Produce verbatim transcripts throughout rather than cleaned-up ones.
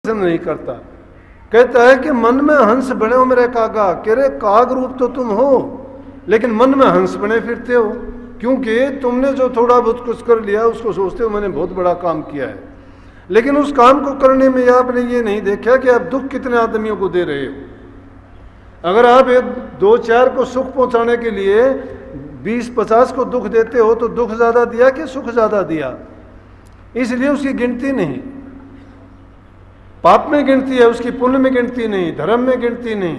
नहीं करता। कहता है कि मन में हंस बने हो मेरे कागा, कह रहे काग रूप तो तुम हो लेकिन मन में हंस बने फिरते हो, क्योंकि तुमने जो थोड़ा बहुत कुछ कर लिया उसको सोचते हो मैंने बहुत बड़ा काम किया है, लेकिन उस काम को करने में आपने ये नहीं देखा कि आप दुख कितने आदमियों को दे रहे हो। अगर आप एक दो चार को सुख पहुंचाने के लिए बीस पचास को दुख देते हो तो दुख ज्यादा दिया कि सुख ज्यादा दिया, इसलिए उसकी गिनती नहीं। पाप में गिनती है उसकी, पुण्य में गिनती नहीं, धर्म में गिनती नहीं।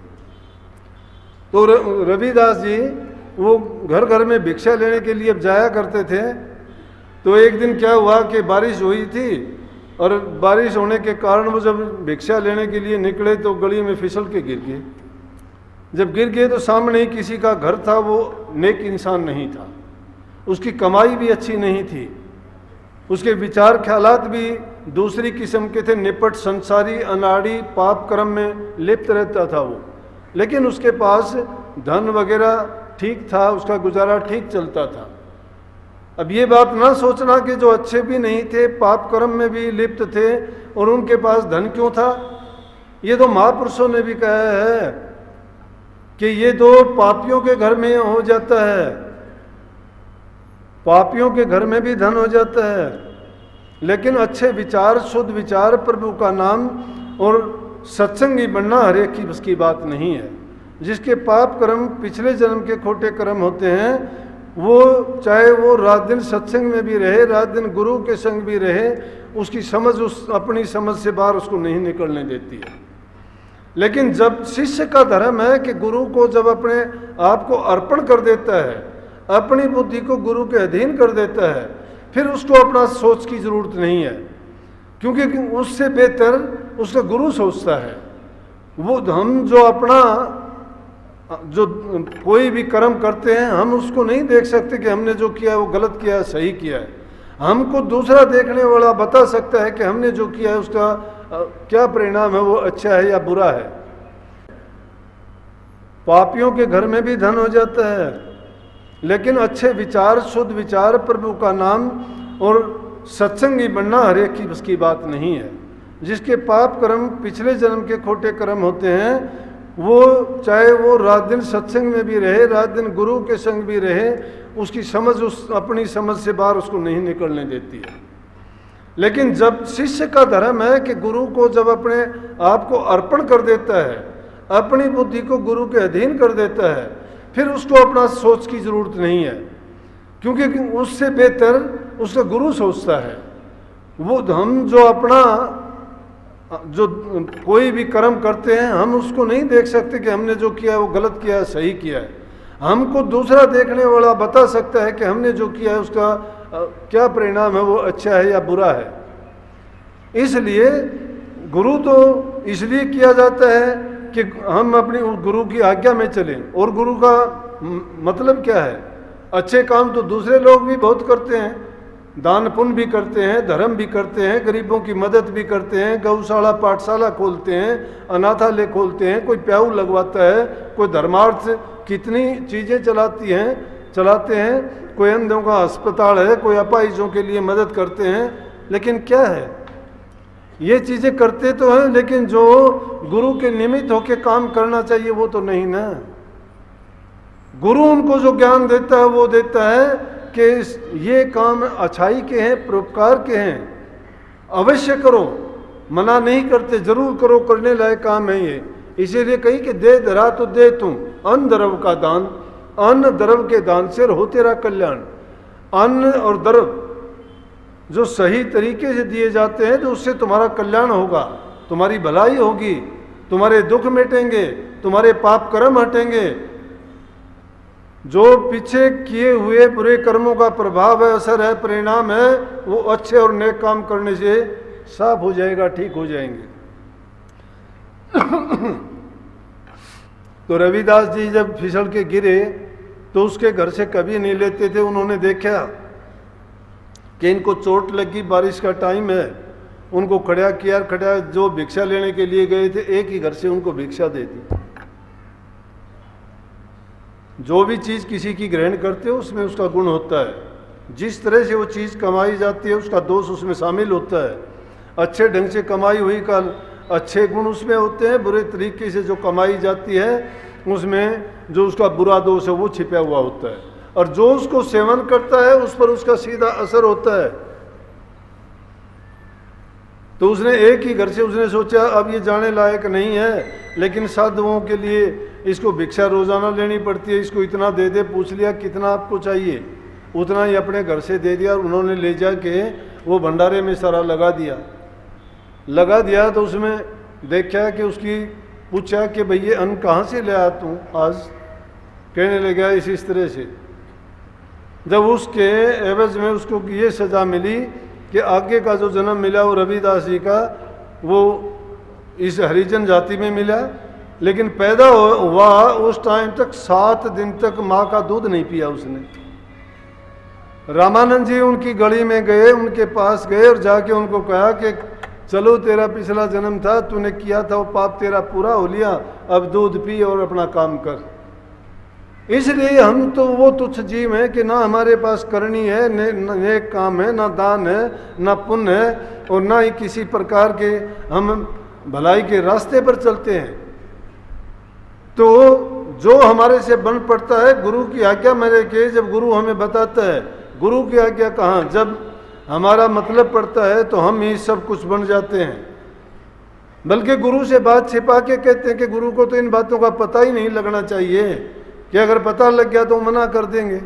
तो रविदास जी वो घर घर में भिक्षा लेने के लिए जाया करते थे। तो एक दिन क्या हुआ कि बारिश हुई थी और बारिश होने के कारण वो जब भिक्षा लेने के लिए निकले तो गली में फिसल के गिर गए। जब गिर गए तो सामने ही किसी का घर था, वो नेक इंसान नहीं था, उसकी कमाई भी अच्छी नहीं थी, उसके विचार ख्यालात भी दूसरी किस्म के थे, निपट संसारी अनाड़ी पाप कर्म में लिप्त रहता था वो। लेकिन उसके पास धन वगैरह ठीक था, उसका गुजारा ठीक चलता था। अब ये बात ना सोचना कि जो अच्छे भी नहीं थे, पाप कर्म में भी लिप्त थे और उनके पास धन क्यों था। ये तो महापुरुषों ने भी कहा है कि ये तो पापियों के घर में हो जाता है, पापियों के घर में भी धन हो जाता है, लेकिन अच्छे विचार, शुद्ध विचार, प्रभु का नाम और सत्संगी बनना हर एक की बस की बात नहीं है। जिसके पाप कर्म पिछले जन्म के खोटे कर्म होते हैं, वो चाहे वो रात दिन सत्संग में भी रहे, रात दिन गुरु के संग भी रहे, उसकी समझ उस अपनी समझ से बाहर उसको नहीं निकलने देती है। लेकिन जब शिष्य का धर्म है कि गुरु को जब अपने आप को अर्पण कर देता है, अपनी बुद्धि को गुरु के अधीन कर देता है, फिर उसको अपना सोच की जरूरत नहीं है, क्योंकि उससे बेहतर उसका गुरु सोचता है। वो हम जो अपना जो कोई भी कर्म करते हैं, हम उसको नहीं देख सकते कि हमने जो किया है वो गलत किया है, सही किया है। हमको दूसरा देखने वाला बता सकता है कि हमने जो किया है उसका क्या परिणाम है, वो अच्छा है या बुरा है। पापियों के घर में भी धन हो जाता है, लेकिन अच्छे विचार, शुद्ध विचार, प्रभु का नाम और सत्संगी बनना हर एक की बस की बात नहीं है। जिसके पाप कर्म पिछले जन्म के खोटे कर्म होते हैं, वो चाहे वो रात दिन सत्संग में भी रहे, रात दिन गुरु के संग भी रहे, उसकी समझ उस अपनी समझ से बाहर उसको नहीं निकलने देती है। लेकिन जब शिष्य का धर्म है कि गुरु को जब अपने आप को अर्पण कर देता है, अपनी बुद्धि को गुरु के अधीन कर देता है, फिर उसको अपना सोच की जरूरत नहीं है, क्योंकि उससे बेहतर उसका गुरु सोचता है। वो हम जो अपना जो कोई भी कर्म करते हैं, हम उसको नहीं देख सकते कि हमने जो किया है वो गलत किया है, सही किया है। हमको दूसरा देखने वाला बता सकता है कि हमने जो किया है उसका क्या परिणाम है, वो अच्छा है या बुरा है। इसलिए गुरु तो इसलिए किया जाता है कि हम अपनी गुरु की आज्ञा में चलें। और गुरु का मतलब क्या है? अच्छे काम तो दूसरे लोग भी बहुत करते हैं, दान पुण्य भी करते हैं, धर्म भी करते हैं, गरीबों की मदद भी करते हैं, गौशाला पाठशाला खोलते हैं, अनाथालय खोलते हैं, कोई प्याऊ लगवाता है, कोई धर्मार्थ कितनी चीज़ें चलाती हैं चलाते हैं, कोई अंधों का अस्पताल है, कोई अपाहिजों के लिए मदद करते हैं। लेकिन क्या है, ये चीज़ें करते तो हैं, लेकिन जो गुरु के निमित्त होकर काम करना चाहिए वो तो नहीं ना। गुरु उनको जो ज्ञान देता है वो देता है कि ये काम अच्छाई के हैं, परोपकार के हैं, अवश्य करो, मना नहीं करते, जरूर करो, करने लायक काम है ये। इसीलिए कही कि दे धरा तो दे तुम अन्न द्रव का दान, अन्न द्रव के दान से हो तेरा कल्याण। अन्न और द्रव जो सही तरीके से दिए जाते हैं तो उससे तुम्हारा कल्याण होगा, तुम्हारी भलाई होगी, तुम्हारे दुख मिटेंगे, तुम्हारे पाप कर्म हटेंगे। जो पीछे किए हुए बुरे कर्मों का प्रभाव है, असर है, परिणाम है, वो अच्छे और नेक काम करने से साफ हो जाएगा, ठीक हो जाएंगे। तो रविदास जी जब फिसल के गिरे तो उसके घर से कभी नहीं लेते थे। उन्होंने देखा कि इनको चोट लगी, बारिश का टाइम है, उनको खड़ा किया, खड़ा जो भिक्षा लेने के लिए गए थे एक ही घर से उनको भिक्षा दे दी। जो भी चीज़ किसी की ग्रहण करते हो उसमें उसका गुण होता है, जिस तरह से वो चीज़ कमाई जाती है उसका दोष उसमें शामिल होता है। अच्छे ढंग से कमाई हुई कल अच्छे गुण उसमें होते हैं, बुरे तरीके से जो कमाई जाती है उसमें जो उसका बुरा दोष है वो छिपा हुआ होता है, और जो उसको सेवन करता है उस पर उसका सीधा असर होता है। तो उसने एक ही घर से उसने सोचा अब ये जाने लायक नहीं है, लेकिन साधुओं के लिए इसको भिक्षा रोजाना लेनी पड़ती है, इसको इतना दे दे, पूछ लिया कितना आपको चाहिए, उतना ही अपने घर से दे दिया, और उन्होंने ले जाके वो भंडारे में सारा लगा दिया लगा दिया तो उसमें देखा कि उसकी पूछा कि भाई ये अन्न कहाँ से ले आया तू आज, कहने लगा इस इस तरह से। जब उसके एवज में उसको ये सज़ा मिली कि आगे का जो जन्म मिला वो रविदास जी का वो इस हरिजन जाति में मिला, लेकिन पैदा हुआ उस टाइम तक सात दिन तक माँ का दूध नहीं पिया उसने। रामानंद जी उनकी गली में गए, उनके पास गए और जाके उनको कहा कि चलो तेरा पिछला जन्म था, तूने किया था वो पाप तेरा पूरा हो लिया, अब दूध पी और अपना काम कर। इसलिए हम तो वो तुच्छ जीव हैं कि ना हमारे पास करनी है, ने, नेक काम है, ना दान है, ना पुण्य है, और ना ही किसी प्रकार के हम भलाई के रास्ते पर चलते हैं। तो जो हमारे से बन पड़ता है गुरु की आज्ञा मेरे के, जब गुरु हमें बताता है, गुरु की आज्ञा कहाँ, जब हमारा मतलब पड़ता है तो हम ही सब कुछ बन जाते हैं। बल्कि गुरु से बात छिपा के कहते हैं कि गुरु को तो इन बातों का पता ही नहीं लगना चाहिए, कि अगर पता लग गया तो मना कर देंगे।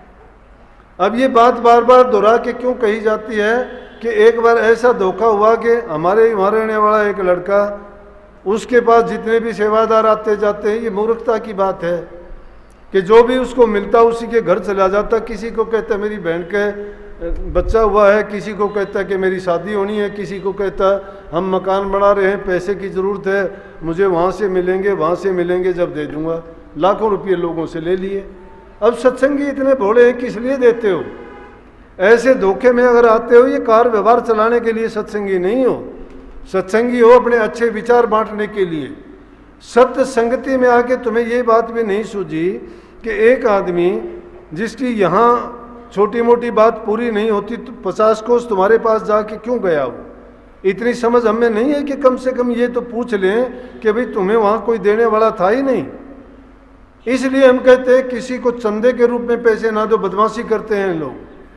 अब ये बात बार बार दोहरा के क्यों कही जाती है कि एक बार ऐसा धोखा हुआ कि हमारे वहाँ रहने वाला एक लड़का, उसके पास जितने भी सेवादार आते जाते हैं, ये मूर्खता की बात है कि जो भी उसको मिलता उसी के घर चला जाता। किसी को कहता मेरी बहन के बच्चा हुआ है, किसी को कहता कि मेरी शादी होनी है, किसी को कहता हम मकान बना रहे हैं, पैसे की ज़रूरत है, मुझे वहाँ से मिलेंगे वहाँ से मिलेंगे जब दे दूँगा। लाखों रुपये लोगों से ले लिए। अब सत्संगी इतने भोले हैं, किस लिए देते हो? ऐसे धोखे में अगर आते हो, ये कार व्यवहार चलाने के लिए सत्संगी नहीं हो। सत्संगी हो अपने अच्छे विचार बांटने के लिए। सत्य संगति में आके तुम्हें ये बात भी नहीं सूझी कि एक आदमी जिसकी यहाँ छोटी मोटी बात पूरी नहीं होती तो पचास कोस तुम्हारे पास जाके क्यों गया हो? इतनी समझ हमें नहीं है कि कम से कम ये तो पूछ लें कि भाई तुम्हें वहाँ कोई देने वाला था ही नहीं। इसलिए हम कहते हैं किसी को चंदे के रूप में पैसे ना दो, बदमाशी करते हैं लोग।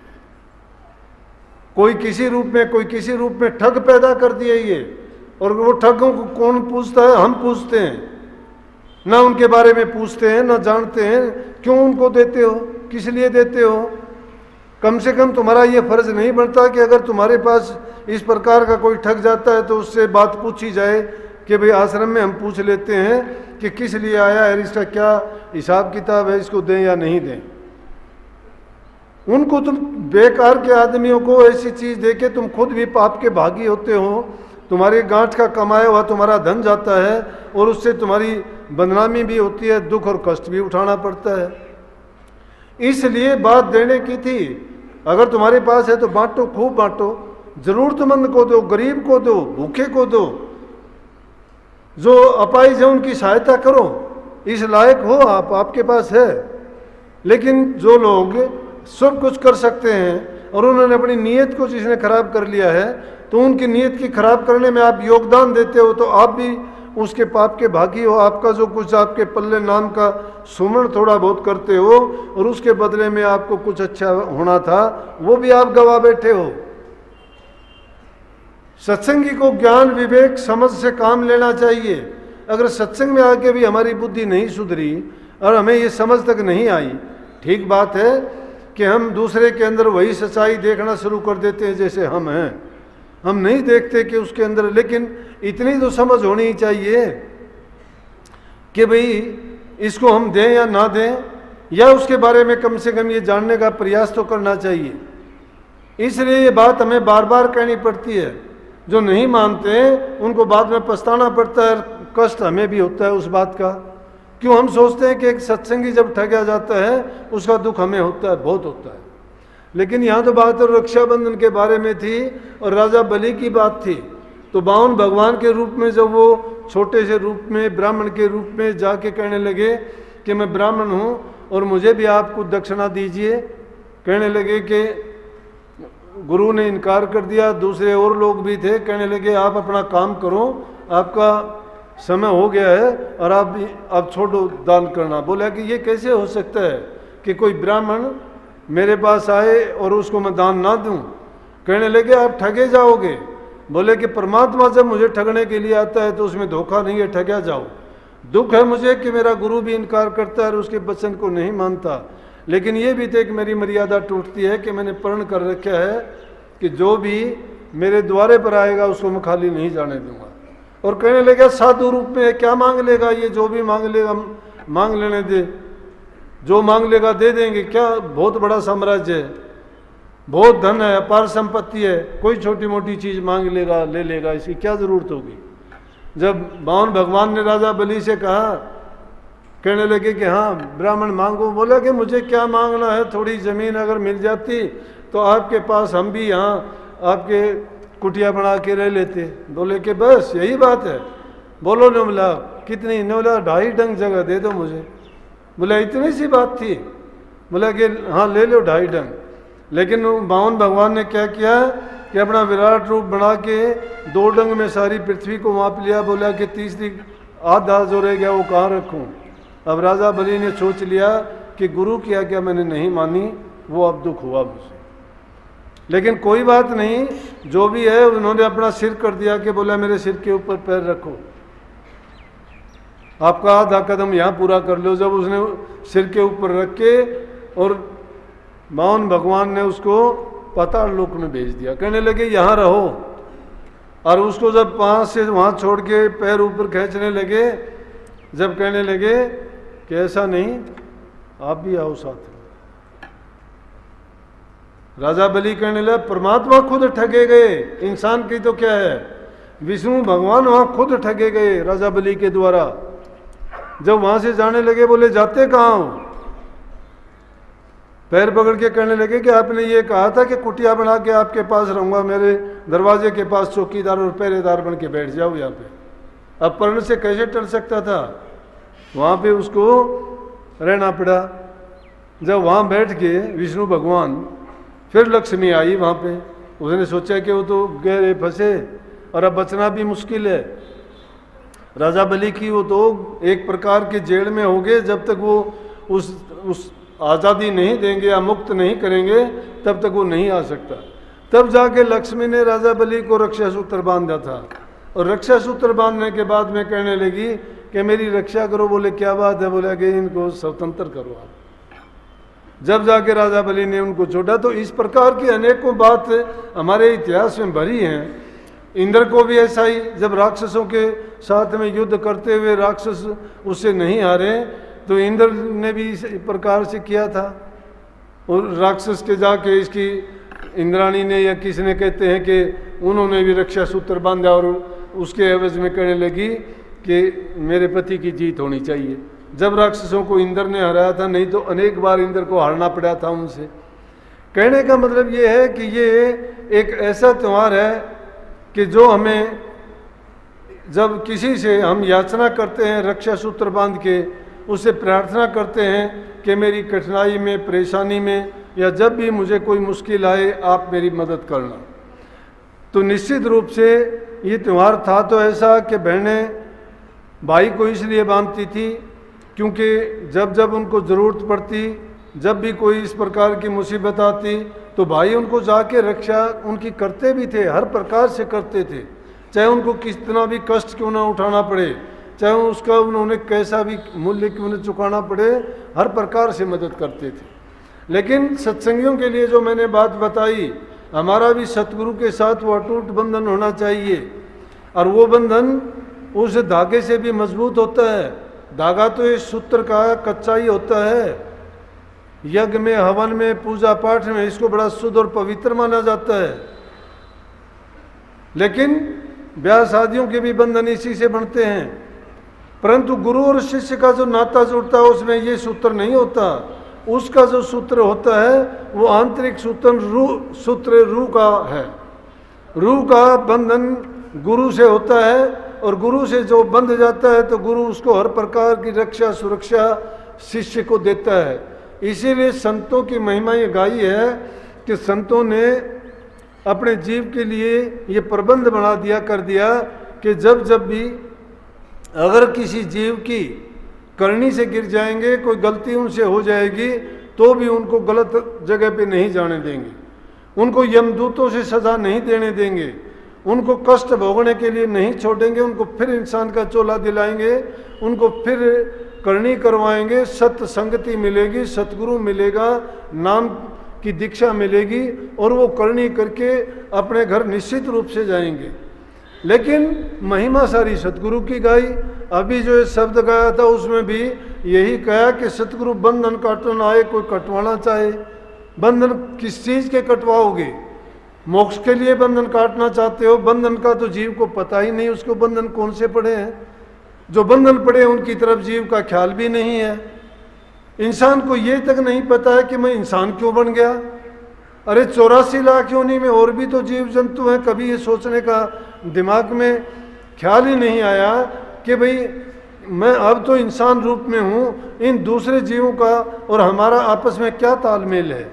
कोई किसी रूप में, कोई किसी रूप में ठग पैदा कर दिए ये, और वो ठगों को कौन पूछता है? हम पूछते हैं। ना उनके बारे में पूछते हैं, ना जानते हैं क्यों उनको देते हो, किस लिए देते हो। कम से कम तुम्हारा ये फर्ज नहीं बनता कि अगर तुम्हारे पास इस प्रकार का कोई ठग जाता है तो उससे बात पूछी जाए कि भाई आश्रम में हम पूछ लेते हैं कि किस लिए आया है, इसका क्या हिसाब किताब है, इसको दें या नहीं दें। उनको तुम बेकार के आदमियों को ऐसी चीज़ दे के तुम खुद भी पाप के भागी होते हो। तुम्हारी गांठ का कमाया हुआ तुम्हारा धन जाता है और उससे तुम्हारी बदनामी भी होती है, दुख और कष्ट भी उठाना पड़ता है। इसलिए बात देने की थी। अगर तुम्हारे पास है तो बांटो, खूब बांटो, जरूरतमंद को दो, गरीब को दो, भूखे को दो, जो अपाहिज है उनकी सहायता करो। इस लायक हो आप, आपके पास है। लेकिन जो लोग सब कुछ कर सकते हैं और उन्होंने अपनी नीयत को जिसने खराब कर लिया है, तो उनकी नीयत की खराब करने में आप योगदान देते हो तो आप भी उसके पाप के भागी हो। आपका जो कुछ आपके पल्ले नाम का सुमन थोड़ा बहुत करते हो और उसके बदले में आपको कुछ अच्छा होना था वो भी आप गवा बैठे हो। सत्संगी को ज्ञान विवेक समझ से काम लेना चाहिए। अगर सत्संग में आके भी हमारी बुद्धि नहीं सुधरी और हमें ये समझ तक नहीं आई, ठीक बात है कि हम दूसरे के अंदर वही सच्चाई देखना शुरू कर देते हैं जैसे हम हैं। हम नहीं देखते कि उसके अंदर, लेकिन इतनी तो समझ होनी चाहिए कि भाई इसको हम दें या ना दें, या उसके बारे में कम से कम ये जानने का प्रयास तो करना चाहिए। इसलिए ये बात हमें बार बार कहनी पड़ती है। जो नहीं मानते उनको बाद में पछताना पड़ता है, कष्ट हमें भी होता है उस बात का। क्यों? हम सोचते हैं कि एक सत्संगी जब ठगा जाता है उसका दुख हमें होता है, बहुत होता है। लेकिन यहाँ तो बात तो रक्षाबंधन के बारे में थी और राजा बलि की बात थी। तो बावन भगवान के रूप में जब वो छोटे से रूप में ब्राह्मण के रूप में जाके कहने लगे कि मैं ब्राह्मण हूँ और मुझे भी आप कुछ दक्षिणा दीजिए, कहने लगे कि गुरु ने इनकार कर दिया। दूसरे और लोग भी थे, कहने लगे आप अपना काम करो, आपका समय हो गया है और आप भी आप छोड़ो दान करना। बोला कि ये कैसे हो सकता है कि कोई ब्राह्मण मेरे पास आए और उसको मैं दान ना दूं। कहने लगे आप ठगे जाओगे। बोले कि परमात्मा जब मुझे ठगने के लिए आता है तो उसमें धोखा नहीं है, ठगा जाओ। दुख है मुझे कि मेरा गुरु भी इनकार करता है और उसके वचन को नहीं मानता, लेकिन ये भी थे कि मेरी मर्यादा टूटती है कि मैंने प्रण कर रखा है कि जो भी मेरे द्वारे पर आएगा उसको मैं खाली नहीं जाने दूंगा। और कहने लगा साधु रूप में क्या मांग लेगा ये, जो भी मांग लेगा मांग लेने दे, जो मांग लेगा दे देंगे, क्या बहुत बड़ा साम्राज्य है, बहुत धन है, अपार संपत्ति है, कोई छोटी मोटी चीज मांग लेगा ले लेगा, इसकी क्या जरूरत होगी। जब बावन भगवान ने राजा बलि से कहा, कहने लगे कि हाँ ब्राह्मण मांगो। बोला कि मुझे क्या मांगना है, थोड़ी जमीन अगर मिल जाती तो आपके पास हम भी यहाँ आपके कुटिया बना के रह लेते। बोले कि बस यही बात है। बोलो ने बोला कितनी, ने बोला ढाई डंग जगह दे दो मुझे। बोला इतनी सी बात थी। बोला कि हाँ ले लो ढाई डंग। लेकिन बावन भगवान ने क्या किया कि अपना विराट रूप बना के दो डंग में सारी पृथ्वी को माप लिया। बोला कि तीसरी आधा जो रह गया वो कहाँ रखूँ। अब राजा बलि ने सोच लिया कि गुरु की आज्ञा मैंने नहीं मानी, वो अब दुख हुआ मुझे, लेकिन कोई बात नहीं, जो भी है उन्होंने अपना सिर कर दिया कि बोला मेरे सिर के ऊपर पैर रखो, आपका आधा कदम यहाँ पूरा कर लो। जब उसने सिर के ऊपर रख के और बावन भगवान ने उसको पाताल लोक में भेज दिया। कहने लगे यहाँ रहो। और उसको जब पांव से वहाँ छोड़ के पैर ऊपर खींचने लगे, जब कहने लगे कि ऐसा नहीं आप भी आओ साथ में। राजा बलि कहने लगा परमात्मा खुद ठगे गए, इंसान की तो क्या है, विष्णु भगवान वहां खुद ठगे गए राजा बलि के द्वारा। जब वहां से जाने लगे बोले जाते कहाँ हो, पैर पकड़ के कहने लगे कि आपने ये कहा था कि कुटिया बना के आपके पास रहूंगा, मेरे दरवाजे के पास चौकीदार और पहरेदार बन के बैठ जाओ यहाँ पे। अब पर्ण से कैसे टल सकता था, वहां पे उसको रहना पड़ा। जब वहां बैठ के विष्णु भगवान, फिर लक्ष्मी आई वहां पे, उसने सोचा कि वो तो गहरे फंसे और अब बचना भी मुश्किल है। राजा बलि की वो तो एक प्रकार के जेल में हो गए, जब तक वो उस उस आज़ादी नहीं देंगे या मुक्त नहीं करेंगे तब तक वो नहीं आ सकता। तब जाके लक्ष्मी ने राजा बलि को रक्षा सूत्र बांधा था, और रक्षा सूत्र बांधने के बाद में कहने लगी कि मेरी रक्षा करो। बोले क्या बात है, बोला कि इनको स्वतंत्र करो आप। जब जाके राजा बलि ने उनको छोड़ा। तो इस प्रकार की अनेकों बात हमारे इतिहास में भरी हैं। इंद्र को भी ऐसा ही, जब राक्षसों के साथ में युद्ध करते हुए राक्षस उससे नहीं हारे तो इंद्र ने भी इस प्रकार से किया था। और राक्षस के जाके इसकी इंद्राणी ने या किसी ने कहते हैं कि उन्होंने भी रक्षा सूत्र बांधा और उसके एवज में कहने लगी कि मेरे पति की जीत होनी चाहिए। जब राक्षसों को इंद्र ने हराया था, नहीं तो अनेक बार इंद्र को हारना पड़ा था उनसे। कहने का मतलब ये है कि ये एक ऐसा त्यौहार है कि जो हमें, जब किसी से हम याचना करते हैं रक्षा सूत्र बांध के, उससे प्रार्थना करते हैं कि मेरी कठिनाई में, परेशानी में, या जब भी मुझे कोई मुश्किल आए आप मेरी मदद करना, तो निश्चित रूप से ये त्यौहार था तो ऐसा कि बहनें भाई को इसलिए बांधती थी क्योंकि जब जब उनको ज़रूरत पड़ती, जब भी कोई इस प्रकार की मुसीबत आती तो भाई उनको जाके रक्षा उनकी करते भी थे, हर प्रकार से करते थे, चाहे उनको कितना भी कष्ट क्यों ना उठाना पड़े, चाहे उसका उन्होंने कैसा भी मूल्य क्यों न चुकाना पड़े, हर प्रकार से मदद करते थे। लेकिन सत्संगियों के लिए जो मैंने बात बताई, हमारा भी सतगुरु के साथ वो अटूट बंधन होना चाहिए, और वो बंधन उस धागे से भी मजबूत होता है। धागा तो इस सूत्र का कच्चा ही होता है। यज्ञ में, हवन में, पूजा पाठ में इसको बड़ा शुद्ध और पवित्र माना जाता है। लेकिन ब्याह शादियों के भी बंधन इसी से बनते हैं, परंतु गुरु और शिष्य का जो नाता जुड़ता है उसमें ये सूत्र नहीं होता। उसका जो सूत्र होता है वो आंतरिक सूत्र रू सूत्र रू का है। रू का बंधन गुरु से होता है, और गुरु से जो बंध जाता है तो गुरु उसको हर प्रकार की रक्षा सुरक्षा शिष्य को देता है। इसीलिए संतों की महिमा ये गाई है कि संतों ने अपने जीव के लिए ये प्रबंध बना दिया कर दिया कि जब जब भी अगर किसी जीव की करनी से गिर जाएंगे, कोई गलती उनसे हो जाएगी, तो भी उनको गलत जगह पे नहीं जाने देंगे, उनको यमदूतों से सजा नहीं देने देंगे, उनको कष्ट भोगने के लिए नहीं छोड़ेंगे, उनको फिर इंसान का चोला दिलाएंगे, उनको फिर करनी करवाएंगे, सत्य संगति मिलेगी, सतगुरु मिलेगा, नाम की दीक्षा मिलेगी और वो करनी करके अपने घर निश्चित रूप से जाएंगे। लेकिन महिमा सारी सतगुरु की गाई। अभी जो ये शब्द गाया था उसमें भी यही कहा कि सतगुरु बंधन काटन आए, कोई कटवाना चाहे। बंधन किस चीज़ के कटवाओगे? मोक्ष के लिए बंधन काटना चाहते हो? बंधन का तो जीव को पता ही नहीं, उसको बंधन कौन से पड़े हैं। जो बंधन पड़े उनकी तरफ जीव का ख्याल भी नहीं है। इंसान को ये तक नहीं पता है कि मैं इंसान क्यों बन गया। अरे चौरासी लाख योनि में और भी तो जीव जंतु हैं। कभी ये सोचने का दिमाग में ख्याल ही नहीं आया कि भाई मैं अब तो इंसान रूप में हूँ, इन दूसरे जीवों का और हमारा आपस में क्या तालमेल है।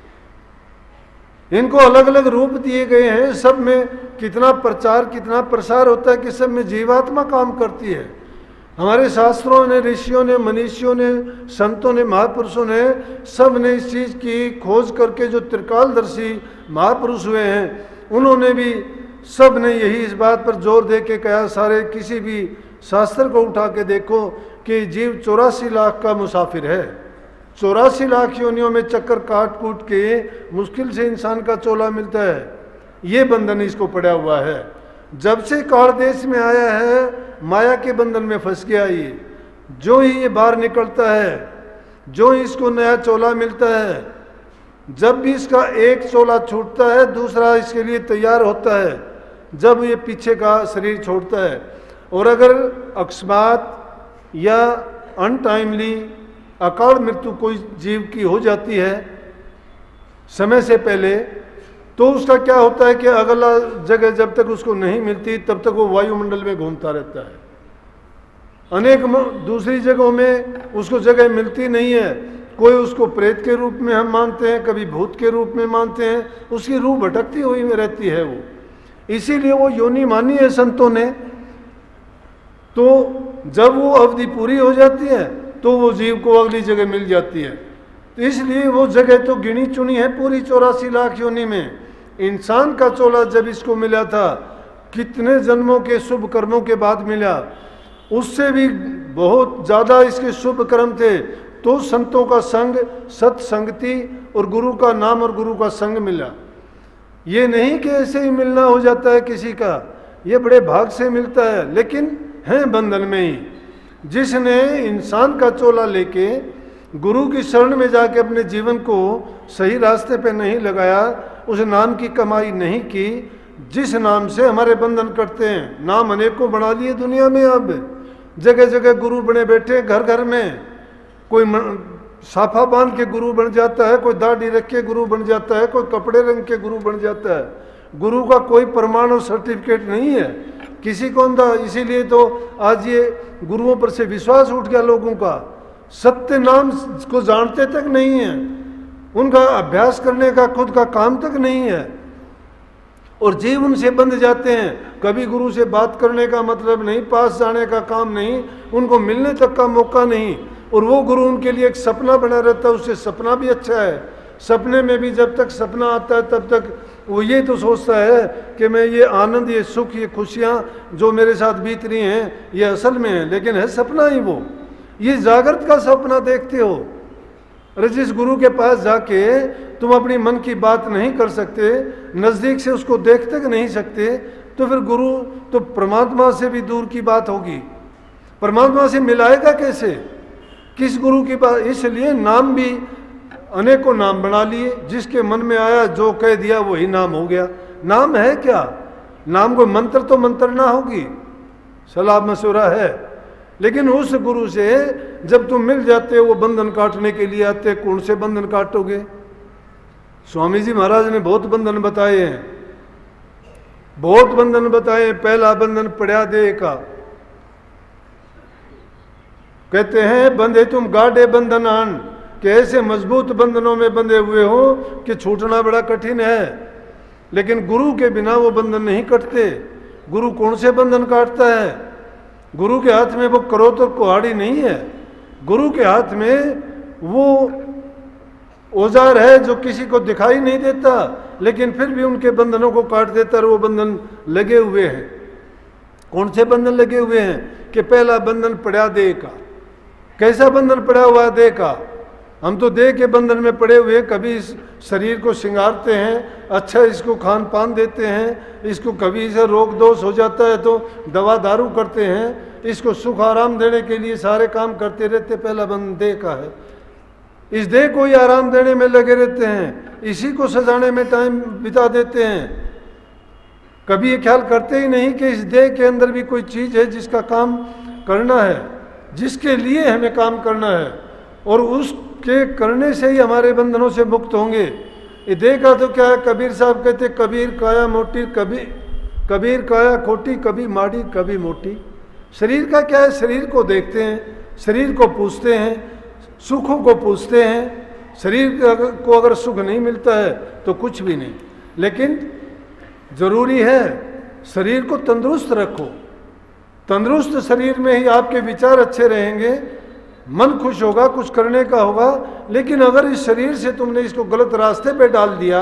इनको अलग अलग रूप दिए गए हैं, सब में कितना प्रचार कितना प्रसार होता है कि सब में जीवात्मा काम करती है। हमारे शास्त्रों ने, ऋषियों ने, मनीषियों ने, संतों ने, महापुरुषों ने, सब ने इस चीज़ की खोज करके जो त्रिकालदर्शी महापुरुष हुए हैं उन्होंने भी, सब ने यही इस बात पर जोर दे के कहा, सारे किसी भी शास्त्र को उठा के देखो कि जीव चौरासी लाख का मुसाफिर है। चौरासी लाख योनियों में चक्कर काट कूट के मुश्किल से इंसान का चोला मिलता है। ये बंधन इसको पड़ा हुआ है। जब से काल देश में आया है माया के बंधन में फंस गया ये। जो ही ये बाहर निकलता है, जो ही इसको नया चोला मिलता है, जब भी इसका एक चोला छूटता है दूसरा इसके लिए तैयार होता है, जब ये पीछे का शरीर छोड़ता है। और अगर अकस्मात या अनटाइमली अकाल मृत्यु कोई जीव की हो जाती है समय से पहले, तो उसका क्या होता है कि अगला जगह जब तक उसको नहीं मिलती तब तक वो वायुमंडल में घूमता रहता है। अनेक दूसरी जगहों में उसको जगह मिलती नहीं है। कोई उसको प्रेत के रूप में हम मानते हैं, कभी भूत के रूप में मानते हैं, उसकी रूह भटकती हुई में रहती है वो। इसीलिए वो योनि मानी है संतों ने। तो जब वो अवधि पूरी हो जाती है तो वो जीव को अगली जगह मिल जाती है। तो इसलिए वो जगह तो गिनी चुनी है पूरी चौरासी लाख योनि में। इंसान का चोला जब इसको मिला था, कितने जन्मों के शुभ कर्मों के बाद मिला, उससे भी बहुत ज़्यादा इसके शुभ कर्म थे। तो संतों का संग, सत्संगति और गुरु का नाम और गुरु का संग मिला। ये नहीं कि ऐसे ही मिलना हो जाता है किसी का, ये बड़े भाग से मिलता है, लेकिन है बंधन में ही। जिसने इंसान का चोला लेके गुरु की शरण में जाके अपने जीवन को सही रास्ते पे नहीं लगाया, उस नाम की कमाई नहीं की जिस नाम से हमारे बंधन करते हैं। नाम अनेकों बना लिए दुनिया में, अब जगह जगह गुरु बने बैठे, घर घर में कोई साफा बांध के गुरु बन जाता है, कोई दाढ़ी रख के गुरु बन जाता है, कोई कपड़े रंग के गुरु बन जाता है। गुरु का कोई प्रमाण और सर्टिफिकेट नहीं है किसी को अंधा। इसीलिए तो आज ये गुरुओं पर से विश्वास उठ गया लोगों का। सत्य नाम को जानते तक नहीं है, उनका अभ्यास करने का खुद का काम तक नहीं है, और जीव उनसे बंध जाते हैं। कभी गुरु से बात करने का मतलब नहीं, पास जाने का काम नहीं, उनको मिलने तक का मौका नहीं। और वो गुरु उनके लिए एक सपना बना रहता है, उससे सपना भी अच्छा है। सपने में भी जब तक सपना आता है तब तक वो ये तो सोचता है कि मैं ये आनंद, ये सुख, ये खुशियाँ जो मेरे साथ बीत रही हैं ये असल में है, लेकिन है सपना ही वो। ये जागृत का सपना देखते हो। अरे जिस गुरु के पास जाके तुम अपनी मन की बात नहीं कर सकते, नज़दीक से उसको देख तक नहीं सकते, तो फिर गुरु तो परमात्मा से भी दूर की बात होगी। परमात्मा से मिलाएगा कैसे? किस गुरु की बात? इसलिए नाम भी अनेकों नाम बना लिए, जिसके मन में आया जो कह दिया वही नाम हो गया। नाम है क्या? नाम को मंत्र तो मंत्रना होगी, सलाह मशवरा है, लेकिन उस गुरु से जब तुम मिल जाते हो वो बंधन काटने के लिए आते, कौन से बंधन काटोगे? स्वामी जी महाराज ने बहुत बंधन बताए हैं, बहुत बंधन बताए। पहला बंधन पड़ा देह का। कहते हैं बंधे तुम गाढ़े बंधन आन, कि ऐसे मजबूत बंधनों में बंधे हुए हो कि छूटना बड़ा कठिन है। लेकिन गुरु के बिना वो बंधन नहीं कटते। गुरु कौन से बंधन काटता है? गुरु के हाथ में वो करोत और कुहाड़ी नहीं है। गुरु के हाथ में वो औजार है जो किसी को दिखाई नहीं देता, लेकिन फिर भी उनके बंधनों को काट देता और वो बंधन लगे हुए हैं। कौन से बंधन लगे हुए हैं? कि पहला बंधन पड़ा देह का। कैसा बंधन पड़ा हुआ देह का? हम तो देह के बंधन में पड़े हुए, कभी इस शरीर को श्रृंगारते हैं, अच्छा इसको खान पान देते हैं, इसको कभी इसे रोग दोष हो जाता है तो दवा दारू करते हैं, इसको सुख आराम देने के लिए सारे काम करते रहते। पहला बंधन देह का है। इस देह को ही आराम देने में लगे रहते हैं, इसी को सजाने में टाइम बिता देते हैं। कभी ये ख्याल करते ही नहीं कि इस देह के अंदर भी कोई चीज़ है जिसका काम करना है, जिसके लिए हमें काम करना है, और उसके करने से ही हमारे बंधनों से मुक्त होंगे। ये देह का तो क्या है? कबीर साहब कहते कबीर काया मोटी, कबीर कबीर काया खोटी, कभी माड़ी कभी मोटी। शरीर का क्या है? शरीर को देखते हैं, शरीर को पूछते हैं, सुखों को पूछते हैं। शरीर को अगर सुख नहीं मिलता है तो कुछ भी नहीं। लेकिन जरूरी है शरीर को तंदुरुस्त रखो। तंदुरुस्त शरीर में ही आपके विचार अच्छे रहेंगे, मन खुश होगा, कुछ करने का होगा। लेकिन अगर इस शरीर से तुमने इसको गलत रास्ते पे डाल दिया,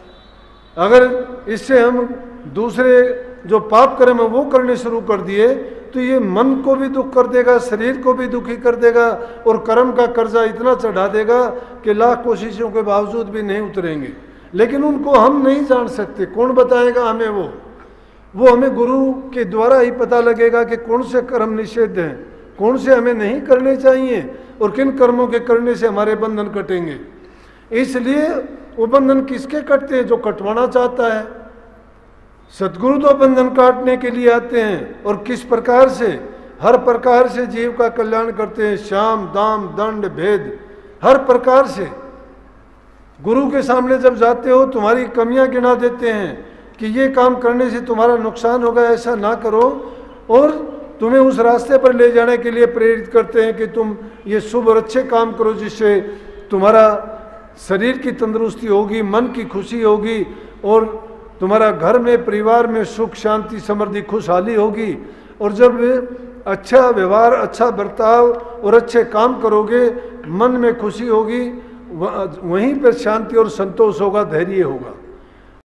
अगर इससे हम दूसरे जो पाप कर्म है वो करने शुरू कर दिए, तो ये मन को भी दुख कर देगा, शरीर को भी दुखी कर देगा, और कर्म का कर्जा इतना चढ़ा देगा कि लाख कोशिशों के बावजूद भी नहीं उतरेंगे। लेकिन उनको हम नहीं जान सकते। कौन बताएगा हमें? वो वो हमें गुरु के द्वारा ही पता लगेगा कि कौन से कर्म निषेध हैं, कौन से हमें नहीं करने चाहिए, और किन कर्मों के करने से हमारे बंधन कटेंगे। इसलिए वो बंधन किसके कटते हैं? जो कटवाना चाहता है। सदगुरु तो बंधन काटने के लिए आते हैं, और किस प्रकार से? हर प्रकार से जीव का कल्याण करते हैं। श्याम दाम दंड भेद हर प्रकार से। गुरु के सामने जब जाते हो तुम्हारी कमियां गिना देते हैं कि ये काम करने से तुम्हारा नुकसान होगा, ऐसा ना करो, और तुम्हें उस रास्ते पर ले जाने के लिए प्रेरित करते हैं कि तुम ये शुभ और अच्छे काम करो जिससे तुम्हारा शरीर की तंदुरुस्ती होगी, मन की खुशी होगी, और तुम्हारा घर में परिवार में सुख शांति समृद्धि खुशहाली होगी। और जब अच्छा व्यवहार, अच्छा बर्ताव और अच्छे काम करोगे, मन में खुशी होगी, वहीं पर शांति और संतोष होगा, धैर्य होगा।